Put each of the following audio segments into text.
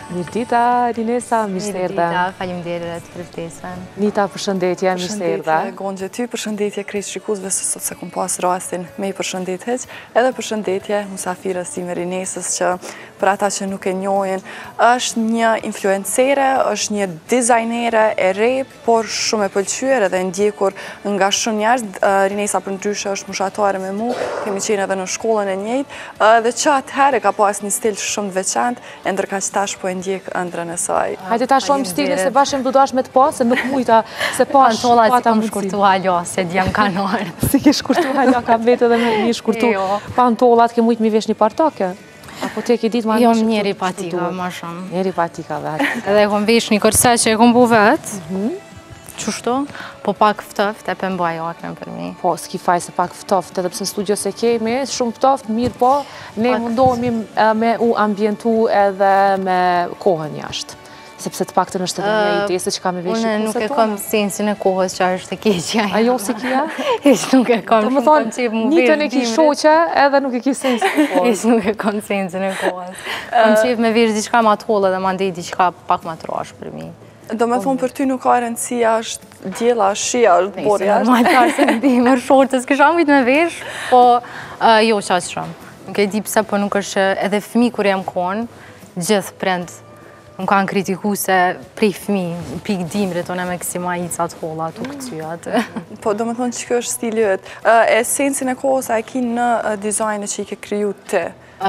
Mirdita, Rinesa, mirë se erdhe. Mirdita, faleminderit për ftesën. Nita, përshëndetje, mirë se erdhe. Gonxhe, ty përshëndetje krejt shikuesve se sot se kom pas rastin me I përshëndet hiç, edhe përshëndetje musafirës time Rinesës që për ata që nuk e njohin, është një influencere, është një dizajnere e re, por shumë e pëlqyer edhe ndjekur nga shumë njerëz. Rinesa për ndryshe është mushatare me mu, kemi qenë edhe në shkollën e njëjtë, dhe që atëherë ka pas një stil shumë të veçantë, e ndërkaq tash po e ndjek ëndrrën e saj. Hajde ta shohim stilin se bashkë do dash me të pas, se nuk mujta se pash pata më shkurtu alo, se djem kanar. Si ke shkurtu alo, ka vetë edhe me një shkurtu pantollat, ke mujt mi vesh një partake? Apo te ke ditë ma Jo, njeri patika, ma shumë. Njeri patika vetë. Edhe kom vesh një korse që e kom bu vetë, qështu, po pak ftoft e pëmbaj akën për mi. Po, s'ki faj se pak ftoft, edhe pse në studio se kemi, shumë ftoft, mirë po, ne mundohemi me u ambientu edhe me kohën jashtë. Sepse të paktën është edhe një itese që ka me veshë Unë nuk e kom sensin e kohës që është e keqja. Ajo si kia? Ish nuk e kom. Të më thonë, njëtën e ki shoqe edhe nuk e ki sensin e kohës. Ish nuk e kom sensin e kohës. Kom qef me vesh diçka ma të hollë dhe ma ndej diçka pak ma trash për mi. Do me thonë për ty nuk ka rëndësia është djela, shia, është borja. Ma të tarë se ndi mërë shortës, kësha mujt me vesh, po jo qaqë shumë. Nuk e di pse, po nuk është edhe fëmi kur jam konë, gjithë prend më kanë kritiku se prej fëmi, pik dimrit, unë e me kësi ma icat holla, tu këcyat. Po, do me thonë që kjo është stili jëtë. Esensin e kohës a e ki në dizajnë që I ke kriju të?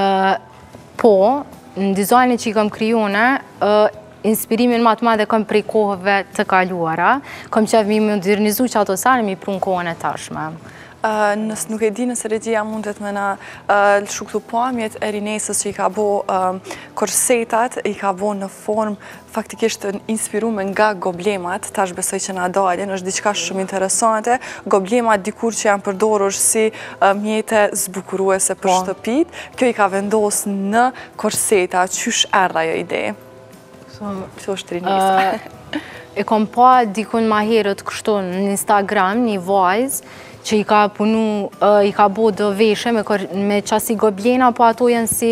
Po, në dizajnë që I kam kriju në, inspirimin ma të madhe kam prej kohëve të kaluara, kam qef mi modernizu që ato sanë, mi prun kohën e tashme. Nësë nuk e di nëse regjia mundet me na lëshu këtu pamjet e Rinesës që I ka bo korsetat, I ka bo në form faktikisht inspirume nga goblemat, tash besoj që na daljen, është diçka shumë interesante. Goblemat dikur që janë përdorur si mjete zbukuruese për shtëpit, kjo I ka vendos në korseta, qysh erdha jo ide? Kjo është Rinesa. E kom pa dikun ma herët kështu në Instagram, një vajzë, që I ka punu, I ka bo do veshe me qasi goblena, po ato janë si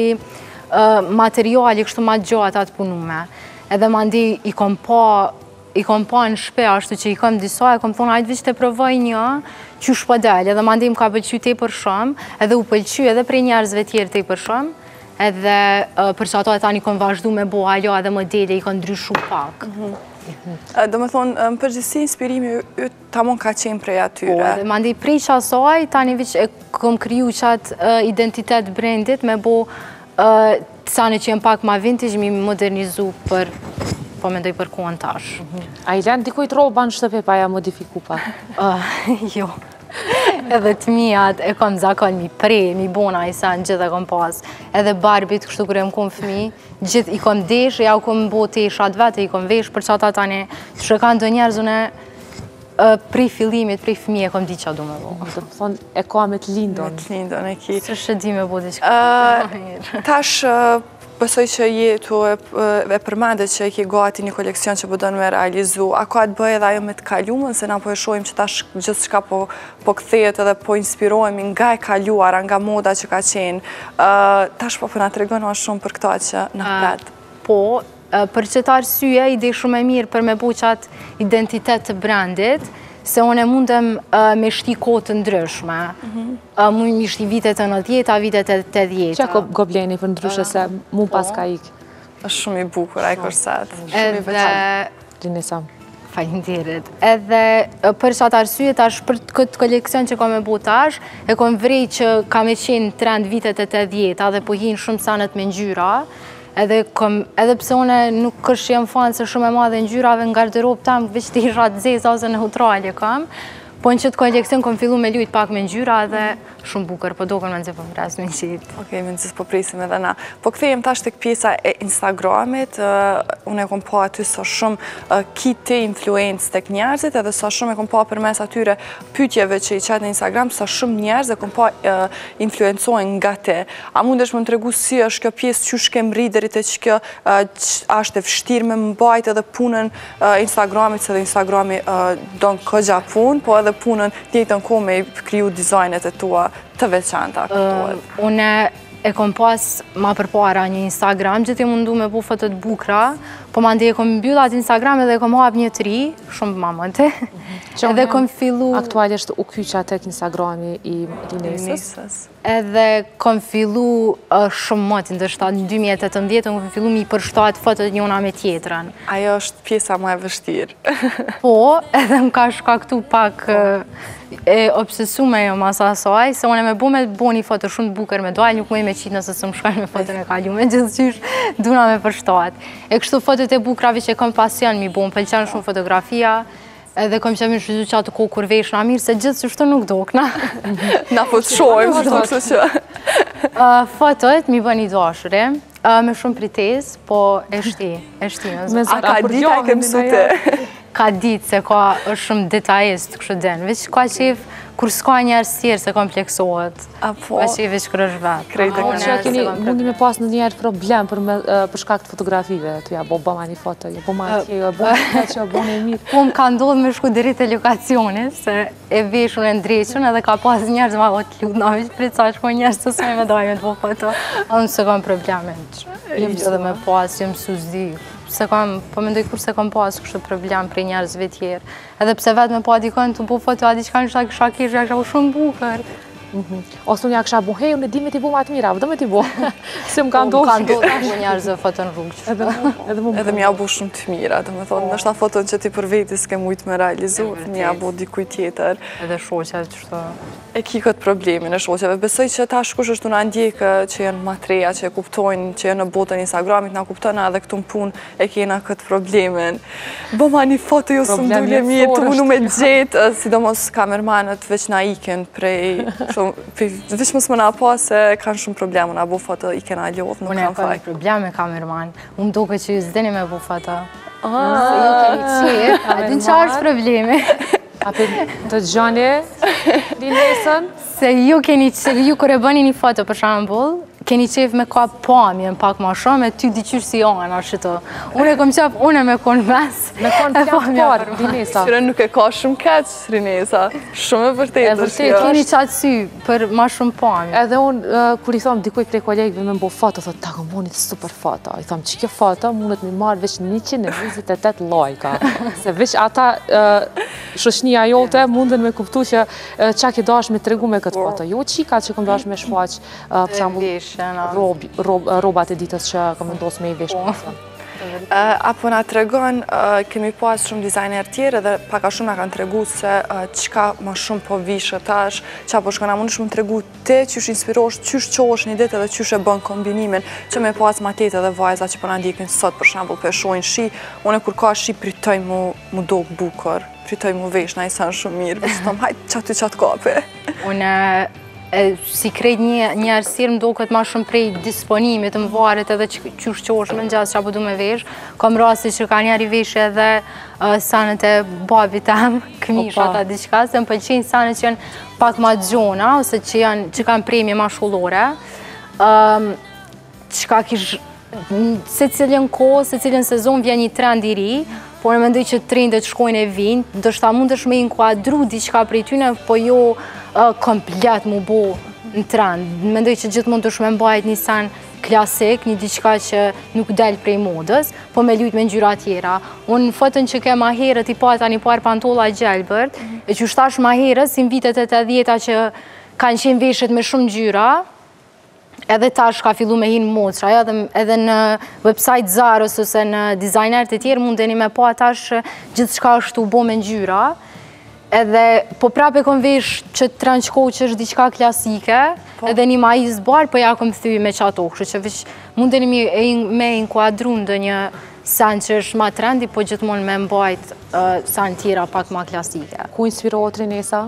materiali kështu ma gjatë atë punume. Edhe ma ndi I kom pa në shpe, ashtu që I kom disa, e kom thonë, ajtë vishë të provoj një, që shpo del, edhe ma ndi më ka pëlqy te për shumë, edhe u pëlqy edhe prej njerëzve tjerë te për shumë, edhe për që ato e tani kom vazhdu me bo ajo edhe modele, I kom ndryshu pak. Do me thonë, më përgjithsi inspirimi tamon ka qenë prej atyre. Po, dhe mandi prej qasaj, tani vish e kom kriju qatë identitet brandit me bo të sane që jem pak ma vintage, mi modernizu për, po mendoj për kohën tash. A I lenë dikujt roba në shtëpe pa ja modifiku pa? Jo. Edhe të mijat e kom zakon mi prej, mi bona I sa në gjithë e kom pas. Edhe barbit, kështu kërë më kom fëmi, gjithë I kom desh, ja u kom bo teshat vete, I kom vesh, për që ata tani të shëkan do njerëzune prej fillimit, prej fëmi e kom di qa du me bo. Do më thonë, e ka me të lindon. Me të lindon e ki. Së shëdi me bo diçka. Tash, besoj që jetu e përmende që I ke gati një koleksion që përdojnë me realizu. A ka të bëjë edhe ajo me të kalumën, se na po e shojmë që tash gjithë shka po këthejet edhe po inspirohemi nga e kaluara, nga moda që ka qenë. Tash po përna të regonë shumë për këta që në pret. Po, për që të arsye, ide shumë e mirë për me bo qatë identitet të brandit, se unë mundem me shti kohë të ndryshme. Mund mi shti vitet e 90, vitet e 80. Që ka gobleni për ndryshe se mu pas ka ik? është shumë I bukur, a I korset. Edhe... Rinesa. Falinderit. Edhe për qatë arsye, tash për këtë koleksion që ka me bo tash, e kom vrej që ka me qenë trend vitet e 80, dhe po hinë shumë sanet me ngjyra, edhe pse une nuk kërsh jem fanë se shumë e madhe ngjyrave në garderob tam, veç të isha të zezë ose neutrale kam, po në qëtë koleksion kom fillu me lujt pak me ngjyra dhe shumë bukër, po doken me nëzë po mres me qitë. Okej, me nëzë po prisim edhe na. Po këthejem tash të këpjesa e Instagramit, unë e kom pa aty sa shumë kite influencë të njerëzit, edhe sa shumë e kom pa për mes atyre pytjeve që I qatë në Instagram, sa shumë njerëz e kom pa influencojnë nga te. A mundesh më në tregu si është kjo pjesë që shkem riderit e që kjo është e vështirë me mbajt edhe punën Instagramit, se dhe Instagrami donë këgja punë, po edhe punën njëjtën kohë me kriju dizajnet e tua të veçanta aktual. Une e kom pas ma përpara një Instagram, gjithë e mundu me bu fotot bukra, po ma ndje e kom mbyll atë Instagram edhe e kom hap një tri, shumë mamëte. Edhe kom fillu... Aktualisht u kyqa tek Instagrami i Rinesës. Edhe kom fillu shumë mëtë, ndërshta në 2018, kom fillu mi përshtat fotot njona me tjetërën. Ajo është pjesa më e vështirë. Po, edhe më ka shkaktu pak e obsesume jo mas asaj, se unë me bo një foto shumë të bukër me dojnë, nuk me qitë nëse së më shkaj me foton e kalume, gjithësysh duna me përshtat. E kështu fotot e bukrave që kom pasion mi bo, më pëlqen shumë fotografia, edhe kom që mi shvizu që atë kohë kur vesh na mirë, se gjithë që shtë nuk dokna. Na po të shojmë, shtë që. Fotot mi bë një dashure, me shumë pritez, po e shti. A ka dita e ke mësute? Ka ditë se ka është shumë detajist kështë den, veç ka qef kur s'ka njerës tjerë se kompleksohet. Ka qef veç kër është vetë. Që keni mundi me pas në njerë problem për shkak të fotografive, të ja bo bëma një foto, ja bo ma atje, ja bo një që ja bo një mirë. Po më ka ndodhë me shku diri të lokacionit, se e veshun e ndreqën edhe ka pas njerës ma o të lutë, na veç për ca shko njerës të saj me dajme të bo foto, a në se kam probleme. Jem edhe me pas, jem suzdi. Po mendoj kur se kom pas kështë problem për njerëzve tjerë. Edhe pse vetë me po adikon të bu foto, adikon që kisha kishë, ja kisha shumë bukër. Ose unë ja kisha bu, hej, unë e di me t'i bu ma të mira, vëdo me t'i bu. Se më ka ndodhë. Më ka ndodhë bu njerëzve foto në rrugë. Edhe mi ja bu shumë të mira, dhe me thonë, nështë ta foton që ti për veti s'ke mujtë me realizu, mi ja bu dikuj tjetër. Edhe shoqeve që shto... E ki këtë problemin e shoqeve. Besoj që ta shkush është una ndjekë që jenë matreja, që e kuptojnë, që jenë në botën Instagramit, na kuptojnë edhe këtu në punë e kena këtë problemin. Bëma një foto jo së mdullje mirë, të unu me gjetë, sidomos kamermanët veç na iken prej... Veç mësë më na pa se kanë shumë probleme, na bu foto i kena ljodhë, nuk kanë faj. Unë e kanë probleme kamerman, unë doke që ju zdeni me bu foto. Se ju keni qirë, a din qa është probleme. A për të gjani, Rinesën? Se ju keni qirë, ju kër e bëni një foto për shambull, keni qef me ka pamjen pak ma shumë, e ty diqysh si janë ashtë të. Unë e kom qef, unë e me konë mes. Me konë plak parë, Rinesa. Qyre nuk e ka shumë keq, Rinesa. Shumë e vërtetë është kjo. Keni qatë sy për ma shumë pamjen. Edhe unë, kur i thomë dikuj prej kolegëve me mbo foto, thotë, ta kom bo një super foto. I thomë, që kjo foto mundet me marrë veç 128 lajka. Se veç ata shoshnia jote munden me kuptu që qa ke dash me tregu me këtë foto. Jo qika që kom dash me shfaq, për shambull, robat e ditës që kom ndosë me i vesh. Apo na tregon, kemi pas shumë dizajner tjerë dhe paka shumë na kanë tregu se qka ma shumë po vishë tash, qa po shkona mund është më tregu te qysh inspirosh, qysh qohësh një ditë edhe qysh e bën kombinimin, që me pas ma tete dhe vajza që po na ndikin sot për shambull për shojnë shi, une kur ka shi pritoj mu do bukur, pritoj mu vesh, na i sanë shumë mirë, vështë tom hajtë qatë kape. Une si krejt një arsirë më do këtë ma shumë prej disponimit, më varet edhe qysh qosh më në gjasë që apo du me vesh. Kom rasti që ka njeri vesh edhe sanët e babit tem, këmisha ta diqka, se më pëlqenjë sanët që janë pak ma gjona, ose që kanë premje ma shullore. Që ka kish, se cilën kohë, se cilën sezon vjen një trend i ri, por në mendoj që trendet shkojnë e vinë, ndështë ta mund është me inkuadru diqka prej tyne, po jo komplet mu bo në trend. Mendoj që gjithë mund të shme mbajt një sen klasik, një diqka që nuk del prej modës, po me lujt me ngjyra tjera. Unë në fotën që ke ma herët i pata një parë pantolla gjelbërt, e që shtash ma herët, si në vitet e 80-ta që kanë qenë veshët me shumë ngjyra, edhe tash ka fillu me hinë motra, edhe në website Zaros ose në dizajnerët e tjerë mundeni me pa tash gjithë shka është u bo me ngjyra. Edhe, po prap e kom vesh që trençko që është diqka klasike, edhe një majiz barë, po ja kom thy me qato, kështë që vesh mundeni me inkuadru ndë një sen që është ma trendi, po gjithmonë me mbajt sen tjera pak ma klasike. Ku inspirohet Rinesa?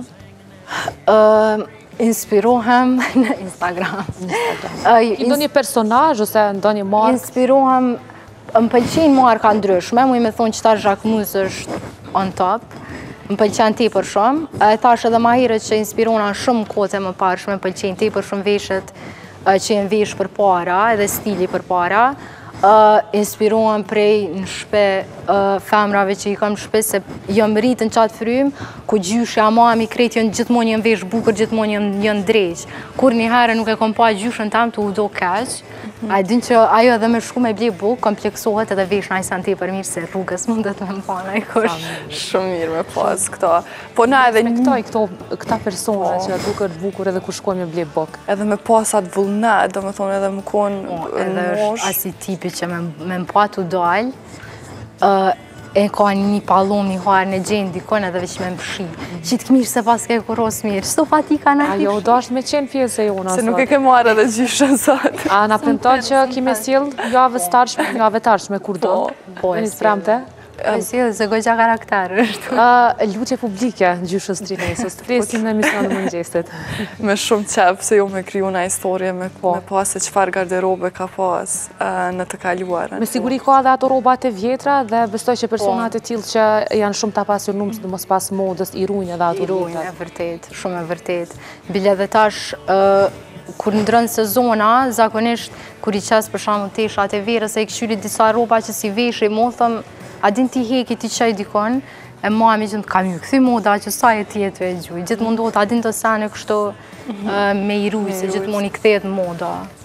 Inspirohem në Instagram. Ndo një personaj ose ndo një mark? Inspirohem, më pëlqenë marka ndryshme, mu i me thonë që ta Jacquemus është on top, më pëlqenë ti për shumë, e tash edhe ma herët që inspirona shumë kote më parshme, më pëlqenë ti për shumë veshët që jenë vesh për para, edhe stili për para, inspirohem prej në shpe femrave që i kam në shpe, se jam rritë në qatë frymë, ku gjyshja mami krejt janë gjithmonë janë vesh bukur, gjithmonë janë drejq. Kur një herë nuk e kom pa gjyshën tam të u do keq, a din që ajo edhe me shku me ble buk, kompleksohet edhe vesh në ajsan te për mirë se rrugës mundet me më pana i kush. Shumë mirë me pas këta. Po na edhe këta persona që duket bukur edhe kur shkojmë me ble buk. Edhe me pas atë vullnet, do me thonë edhe më konë edhe është asi tipi që me më patu dalë, e ka një palom një harë në gjenë dikon edhe veç me më shi. Qitë këmirë se pas ke kuros mirë, shto fatika në Ajo, do është me qenë pjesë e jona. Se nuk e ke marrë edhe gjyshën sot. A na pënton që kime s'jell javë tarshme kur do? Po, e s'jell. Po, e se gojgja karakter është. Lutje publike gjyshës Trinesës, të presim në emision në mëngjesit. Me shumë qep se jo me kriju në historie, me pas se qëfar garderobe ka pas në të kaluarën. Me siguri ka dhe ato robat e vjetra dhe bestoj që personat e tillë që janë shumë të apasionuar së mos pas modës, i ruajnë edhe ato robat. I ruajnë, e vërtet, shumë e vërtet. Bile dhe tash, kur ndrën sezona, zakonisht, kur i qes për shamu teshat e verës, e i këshyri disa roba që si vesh i mothëm, a din ti heki ti qaj dikon, e mami që kam ju këthi moda që sa e tjetë e gjuj. Gjithë mundohet, a din të sene kështu me i rujë, se gjithë mund i këthet moda.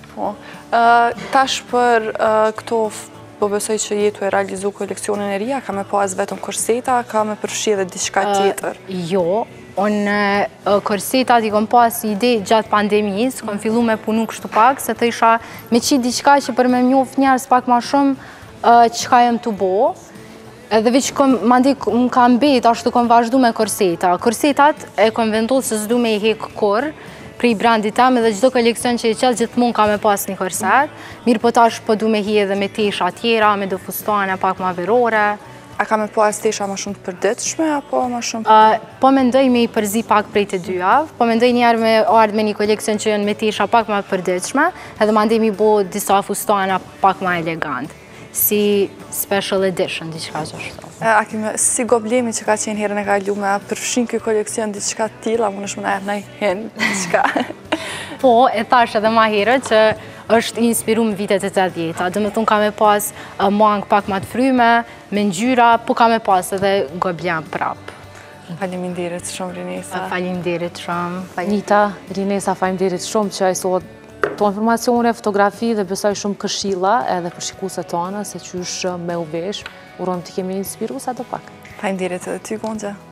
Tash për këto, po besoj që jetu e realizu koleksionin e ria, ka me pas vetëm korseta, ka me përfshi edhe diçka tjetër? Jo, unë korsetat i kom pas ide gjatë pandemis, kom fillu me punu kështu pak, se të isha me qitë diçka që për me njof njerës pak ma shumë qka jem të bo. Edhe veç mandi më kam bet, ashtu kom vazhdu me korseta. Korsetat e kom vendosë se zdu me i hek kur prej brandit tam edhe gjdo koleksion që i qëllë gjithmonë ka me pas një korset. Mirë po tash po du me hi edhe me tesha tjera, me do fustane pak ma verore. A ka me pas tesha ma shumë të përditshme, apo ma shumë? Po mendoj me i përzi pak prej të dyjav, po mendoj njerë me ardhë me një koleksion që janë me tesha pak ma përditshme, edhe mandi mi bo disa fustane pak ma elegant. Si special edition, diçka që është. A kime, si goblemi që ka qenë herën e kalu me përfshin këj koleksion diçka tila, më nëshmë në erë në hen diçka. Po, e thash edhe ma herë që është inspiru me vitet e 80-ta. Dhe me thunë ka me pas mang pak ma të fryme, me ngjyra, po ka me pas edhe goblen prap. Faleminderit shumë, Rinesa. Faleminderit shumë. Nita, Rinesa, faleminderit shumë që a i sot to informacione, fotografi dhe besoj shumë këshilla edhe për shikuset tona se qysh me u vesh, uron të kemi inspiru sa do pak. Faleminderit edhe ty, Gonxha.